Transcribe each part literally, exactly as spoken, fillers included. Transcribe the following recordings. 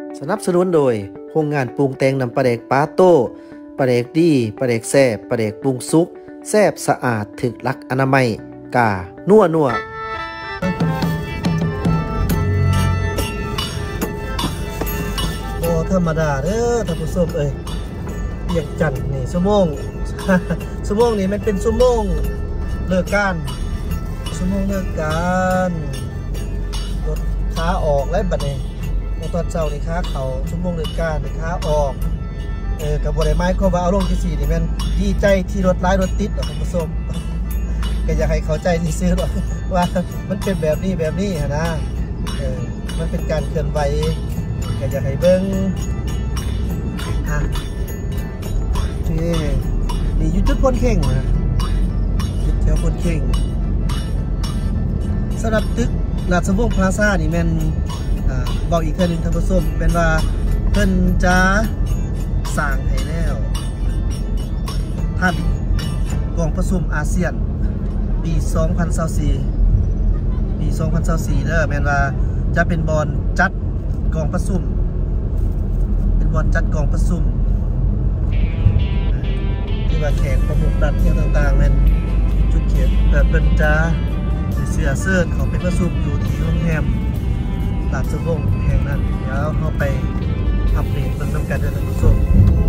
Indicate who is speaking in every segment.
Speaker 1: สนับสนุนโดยโรงงานปรุงแต่งน้ำปลาแดกปาโต้ปลาแดกดีปลาแดกแซ่บปลาแดกปรุงสุกแซ่บสะอาดถึกหลักอนามัยกานัวนัวโอ้ธรรมดาเด้อท่านผู้ชมเอ้ยเรียกจันนี่ชั่วโมงชั่วโมงนี้มันเป็นชั่วโมงเลิกการชั่วโมงเลิกการรถขาออกแล้วบัดนี้ตอนเช้านี่ขาเขาชั่วโมงเลิกการนี่ขาออกเออกับบริไม้เขาว่าเอาลงที่สี่นี่มันดีใจที่รถร้ายรถติดท่านผู้ชมก็อยากให้เข้าใจที่ซื้อหรอกว่ามันเป็นแบบนี้แบบนี้นะเออมันเป็นการเคลื่อนไหวก็อยากให้เบิ้งอ่ะนี่นี่ยุทธพลเข่งนะยุทธพลเข่งสำหรับตึกราชวงศ์พลาซ่านี่แม่นบอกอีกเทื่อนึงท่านผู้ชมเป็นว่าเพิ่นจะสร้างให้แล้วท่านกองประชุมอาเซียนปีสองพันยี่สิบสี่ปีสองพันยี่สิบสี่เด้อแม่นว่าจะเป็นบอลจัดกองประชุมเป็นบอลจัดกองประชุมที่ว่าแขกประมุขรัฐเที่ยวต่างๆแม่นจุดเขียนแบบเพิ่นจะเสื้อเสื้อเขาเป็นประชุมอยู่ที่โรงแรมราชวงศ์แห่งนั้นเดี๋ยวเข้าไปอัปเดตเบิ่งนำกันด้วยท่านผู้ชม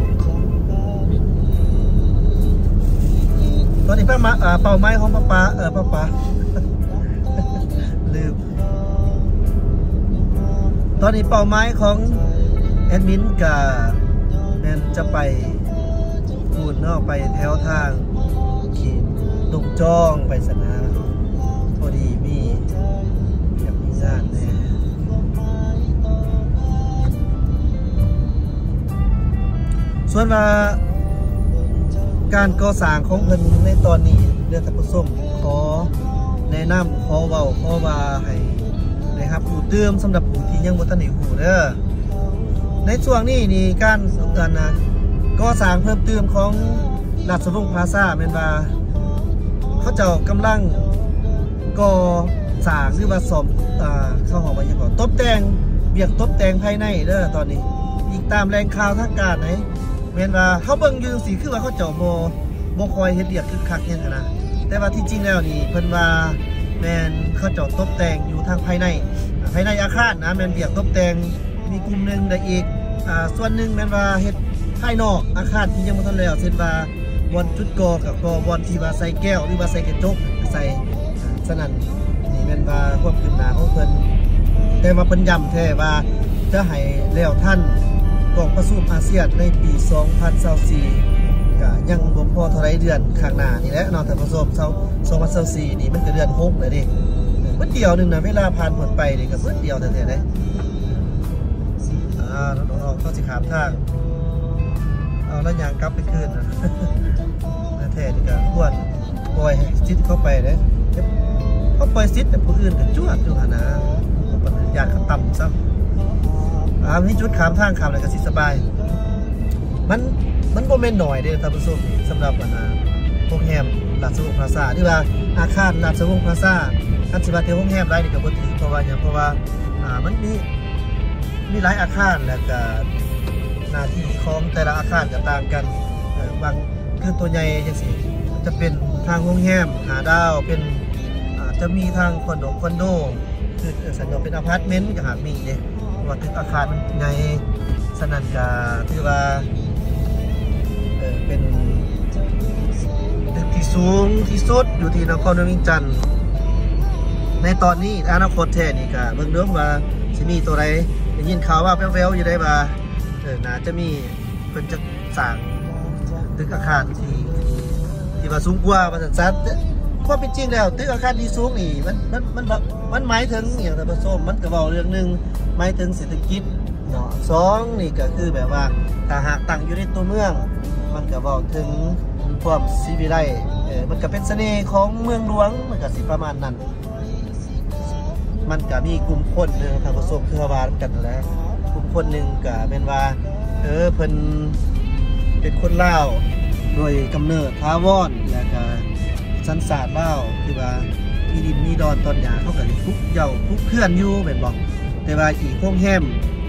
Speaker 1: ตอนนี้ป้ามาเป่าไม้ของป้าป้าเออป้าป้าลืมตอนนี้เป่าไม้ของแอดมินกับแมนจะไปพูดเนาะไปแถวทางขี่ดงจ้องไปสนาพอดีมีอยากมีงานแน่ส่วนว่าการก่อสร้างของเพิ่นในตอนนี้เรื่องท่านผู้ชมขอแนะนำขอเว้าขอว่าให้นะครับผู้เติมสำหรับผู้ที่ยังบ่ทันได้ฮู้เด้อในช่วงนี้นี่การการนะก่อสร้างเพิ่มเติมของราชวงศ์พลาซ่าแม่นว่าเขาเจ้ากำลังก่อสร้างหรือว่าซ่อมอ่าเข้าห้องว่าหยังก่อตบแต่งเบียกตบแต่งภายในเด้อตอนนี้อีกตามแรงข่าวทางการไหนแม่นว่าเขาเบิ่งอยู่สิคือว่าเขาเจ้าบ่บ่คอยเฮ็ดเรียกคึกคักหยังนะแต่ว่าที่จริงแล้วนี่เพิ่นว่าแม่นเขาเจ้าตบแต่งอยู่ทางภายในภายในอาคารนะแม่นเรียกตบแต่งมีกลุ่มนึงได้อีกอ่าส่วนนึงแม่นว่าเฮ็ดภายนอกอาคารที่ยังบ่ทันแล้วเช่นว่าบอนจุดกอกับกอบอนที่ว่าใส่แก้วหรือว่าใส่กระจกใส่ฉะนั้นนี่แม่นว่าความคืบหน้าของเพิ่นแต่ว่าเพิ่นย้ำแท้ว่าจะให้แล้วท่านกองประชุมอาเซียนในปีสองพันยี่สิบสี่ก็ยังบ่พอเท่าไรเดือนข้างหน้านี่แหละเนาะท่านผู้ชมสองพันยี่สิบสี่นี่มันก็เดือนหกแล้วดิเมื่อเดียวนึงนะเวลาผ่านพ้นไปนี่ก็เมื่อเดียวแท้ๆเด้อ่าน้องๆเขาสิขามทางเอาแล้วยางกลับไปคืนนะแท้นี่ก็ควรปล่อยให้ซิดเข้าไปเด้เขาปล่อยซิดแต่ผู้อื่นก็จวดอยู่หั่นนะปัญญาเขาต่ำซ้ำอ่ามีจุดขามทางขามอะไรก็สิสบายมันมันโมเมนต์หน่อยเด้อท่านผู้ชมสำหรับวันนะโรงแรมราชวงศ์พลาซ่าที่ว่าอาคารราชวงศ์พลาซ่าคันสิว่าเที่ยวโรงแรมไรนี่ก็บ่ถือเพราะว่าอย่างเพราะว่าอ่ามันมีมีหลายอาคารแล้วก็หน้าที่ของแต่ละอาคารก็ต่างกันบางคือตัวใหญ่จังซี่จะเป็นทางโรงแรมหาดาวเป็นอาจจะมีทางคอนโดคอนโดคือสัญญาเป็นอพาร์ตเมนต์ก็หากมีเด้ว่าตึกอาคารมันใหญ่สนั่นกาที่ว่าเออเป็นตึกที่สูงที่สุดอยู่ที่นครนวิงจันทร์ในตอนนี้อนาคตแท้นี่ก็เบิ่งเด้อว่าสิมีตัวใดได้ยินข่าวว่าแว่วๆอยู่ได้ว่าเออน่าจะมีเพิ่นจะสร้างตึกอาคารที่ที่ว่าสูงกว่าว่าซั่นๆความเป็นจริงแล้วตึกอาคารที่สูงนี่มันมันมันมันหมายถึงอย่างท่านผู้ชมมันก็เว้าเรื่องนึงหมายถึงเศรษฐกิจเนาะสองนี่ก็คือแบบว่าถ้าหากตั้งอยู่ในตัวเมืองมันก็บอกถึงความศิวิไลซ์เออมันก็เป็นเสน่ห์ของเมืองหลวงมันก็สิประมาณนั้นมันก็มีกลุ่มคนนึงทางประสบคือว่ากันแล้วกลุ่มคนหนึ่งก็เป็นว่าเออเพิ่นเป็นคนลาวโดยกำเนิดทาวรแล้วก็สัญชาติลาวที่ว่ามีดินมีดอนตอนหยาเขาก็ได้คุกเหย่าคุกเพื่อนอยู่แม่นบ่แต่ว่าอีกโรงแรม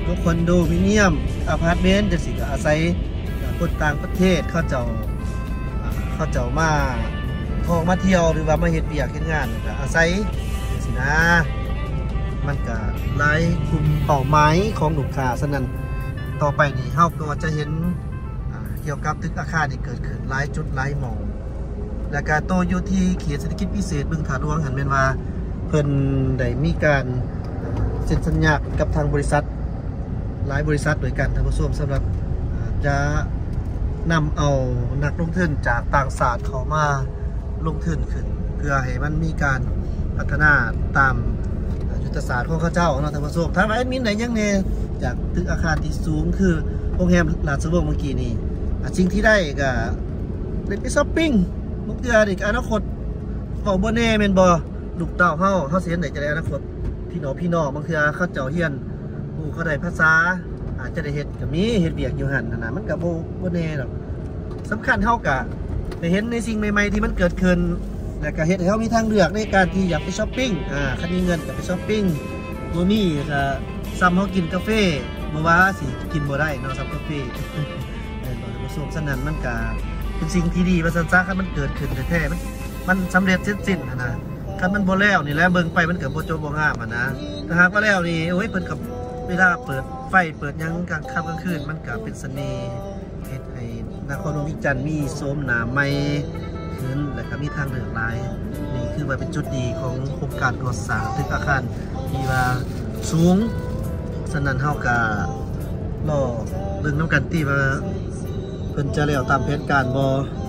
Speaker 1: ก็คอนโดมิเนียมอพาร์ตเมนต์จังซี่ก็อาศัยคนต่างประเทศเขาเจ้าเขาเจ้ามาท่องมาเที่ยวหรือว่ามาเฮ็ดเวียกเฮ็ดงานก็อาศัยจังซี่นะมันก็หลายกลุ่มเป้าหมายของลูกค้าฉะนั้นต่อไปนี่เฮาก็จะเห็นเกี่ยวกับตึกอาคารที่เกิดขึ้นหลายจุดหลายหม่องและก็โตอยู่ที่เขตเศรษฐกิจพิเศษบึงผาหลวงหันแม่นว่าเพิ่นได้มีการเซ็นสัญญากับทางบริษัทหลายบริษัทโดยกันท่านผู้ชมสำหรับจะนำเอานักลงทุนจากต่างชาติเข้ามาลงทุนขึ้นเพื่อให้มันมีการพัฒนาตามยุทธศาสตร์ของเขาเจ้าเนาะท่านผู้ชมทางแอดมินไหนยังเนี่ยจากตึกอาคารที่สูงคือโรงแรมราชวงศ์เมื่อกี้นี้สิ่งที่ได้ก็เล่นไปช้อปปิ้งมุกเดืออีกอนาคตเฝ้าบ่แน่แม่นบ่ลูกเต้าเฮาเฮาสิเห็นได้จะได้อนาคตพี่น้องพี่น้องบางเทื่อเขาเจ้าเฮียนผู้เขาได้ภาษาอาจจะได้เฮ็ดก็มีเฮ็ดเวียกอยู่หั่นน่ะมันก็บ่บ่แน่ดอกสำคัญเฮาก็ได้เห็นในสิ่งใหม่ๆที่มันเกิดขึ้นแล้วก็เฮ็ดให้เฮามีทางเลือกในการที่อยากไปช้อปปิ้งอ่าคันมีเงินก็ไปช้อปปิ้งบ่มีก็ซ้ำเฮากินกาแฟบ่ว่าสิกินบ่ได้เนาะซ้ำกาแฟแม่นบ่ท่านผู้ชมฉะนั้นมันก็เป็นสิ่งที่ดีว่าซั่นซะคันมันเกิดขึ้นแท้ๆมันมันสำเร็จเสร็จสิ้นนะนะคันมันบ่แล้วนี่แหละเบิ่งไปมันก็บ่จบบ่งามอ่ะนะถ้าหากว่าแล้วนี่โอ้ยเพิ่นกับเวลาเปิดไฟเปิดหยังกลางค่ำกลางคืนมันก็เป็นเสน่ห์เฮ็ดให้นครหลวงวิจันทร์มีโสมหน้าใหม่ขึ้นและก็มีทางเลือกหลายนี่คือว่าเป็นจุดดีของโครงการก่อสร้างตึกอาคารที่ว่าสูงฉะนั้นเฮาก็รอเบิ่งนำกันติว่าเพิ่นจะแล้วตามแผนการบ่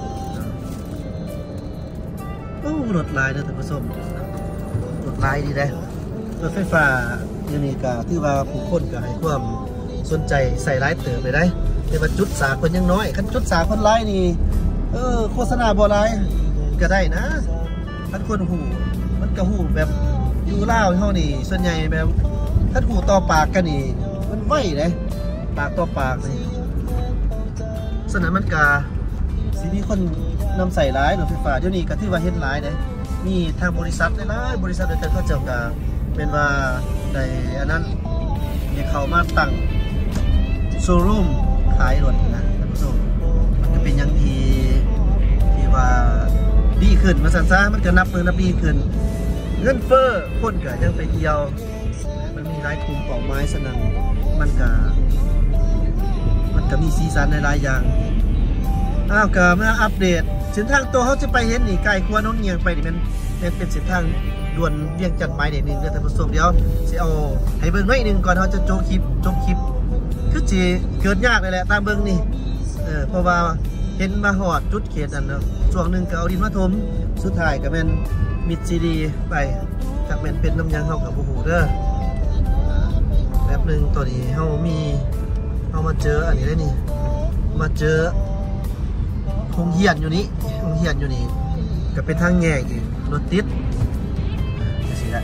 Speaker 1: โอ้รถลายนะท่านผู้ชมรถลายดีเลยรถไฟฟ้าอยู่นี่ก็ถือว่าผู้คนก็ให้ความสนใจใส่ร้ายเติมไปได้แต่ว่าจุดสาคนยังน้อยคันจุดสาคนร้ายนี่เออโฆษณาบ่ร้ายก็ได้นะคันคนหูมันก็หูแบบอยู่ล่าวเฮานี่ส่วนใหญ่แบบคันหูต่อปากกันนี่มันไวเลยปากต่อปากนี่ฉะนั้นมันก็สิมีคนนำใส่ร้ายรถไฟฟ้าเดี๋ยวนี้ก็ที่ว่าเห็นร้ายเลยมีทางบริษัทได้ร้ายบริษัทเดียวกันเขาเจ้าก็เป็นว่าในอันนั้นมีเขามาตั้งโชว์รูมขายรถนะท่านผู้ชมมันก็เป็นอย่างที่ที่ว่าดีขึ้นมาสันซ่ามันก็นับมือนับปีขึ้นเงินเฟ้อคนก็ยังไปเที่ยวมันมีหลายกลุ่มเป้าหมายสนั่นมันก็มันก็มีสีสันในหลายอย่างอ้าวก็มาอัปเดตเส้นทางตัวเขาจะไปเห็นนี่ไกลกว่าน้องเงียงไปนี่มันเป็นเส้นทางด่วนเวียงจันทร์ไม้เด็กหนึ่งเดี๋ยวท่านผู้ชมเดี๋ยวจะเอาให้เบิ้งไว้หนึ่งก่อนเขาจะโจคลิปโจคลิปคือจีเกิดยากเลยแหละตามเบิ้งนี่เออเพราะว่าเห็นมาหอดจุดเขตอันเนาะช่วงหนึ่งก็เอาดินมาถมสุดท้ายก็เป็นมิดซีดีไปจากเป็นเป็นน้ำยางเขากับบูฮูเด้อแป๊บหนึ่งตัวนี้เขามีเขามาเจออันนี้ได้นี่มาเจอคงเหียนอยู่นี้คงเหียนอยู่นี่ก็เป็นทางแง่อีกรถติดจะสิได้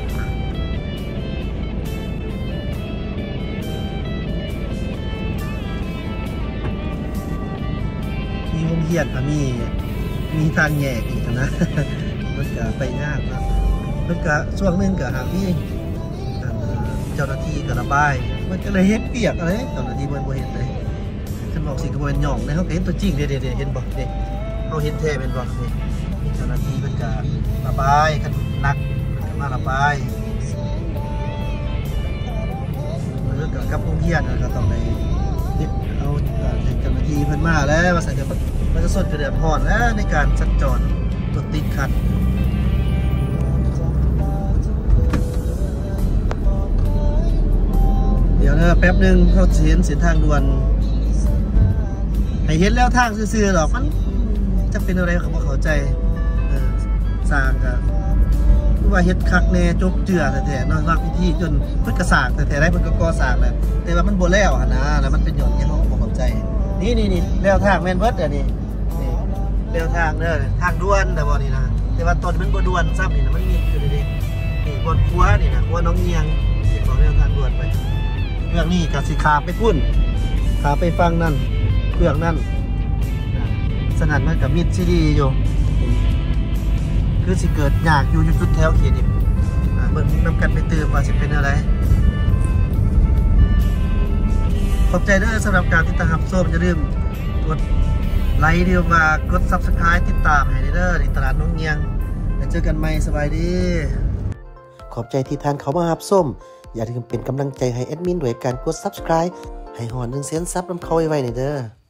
Speaker 1: มีคงเหียนมีมีทางแง่อีกนะมันก็ไปยากนะมันก็ช่วงนึงก็หาพี่เจ้าหน้าที่ก็ระบายมันก็เลยเฮ็ดเปียกอะไรเจ้าหน้าที่มันบ่เห็นเลยฉันบอกสิกระบวนหย่องในเขาเห็นตัวจริงเด็ดเด็ดเห็นบอกเด็กเขาเห็นแท้เป็นบอกเด็กเจ้าหน้าที่มันจะระบายกันนักมันมาระบายเรื่องกับพวกเฮียนก็ต้องในเอาเจ้าหน้าที่เพิ่นมาแล้วมาใส่กับมันจะสดกระเดือดห่อนแล้วในการสัญจรรถติดขัดเดี๋ยวนะแป๊บหนึ่งเขาเห็นเส้นทางด่วนให้เห็นแล้วทางซื่อๆหรอกมันจะเป็นอะไรเขาบอกเข้าใจสร้างกับว่าเฮ็ดคักแน่จบเจือแต่แต่นอนรักพิธีจนเพิ่นกระสากแต่แต่ได้เพิ่นก็ก่อสร้างแล้วแต่ว่ามันบ่แล้วหั่นนะแล้วมันเป็นหย่อนที่เขาบอกเข้าใจนี่นี่นี่แล้วทางแม่นเบิดอ่ะนี่นี่แล้วทางเด้อทางด่วนแต่บ่นี่นะแต่ว่าต้นมันบ่ด่วนซ้ำนี่นะมันมีอยู่นี่นี่บนครัวนี่นะครัวน้องเงียงสิบอกแล้วทางด่วนไปเรื่องนี้ก็สิขาไปพุ่นขาไปฟังนั่นเครื่องนั่นสนั่นมันกับมิดซีดีอยู่คือสิเกิดอยากอยู่จุดแถวเขียนอีกเบิ่งนำกันไปเติมว่าสิเป็นอะไรขอบใจเด้อสำหรับการติดตามรับชมอย่าลืมกดไลค์ดีว่ากด ซับสไครบ์ ติดตามให้เด้อในตลาดน้องเงียงแล้วเจอกันใหม่สบายดีขอบใจที่ท่านเขามารับชมอย่าลืมเป็นกำลังใจให้แอดมินด้วยการกด ซับสไครบ์ ให้หอหนึ่งแสนซับนำเขาไว้ๆเด้อ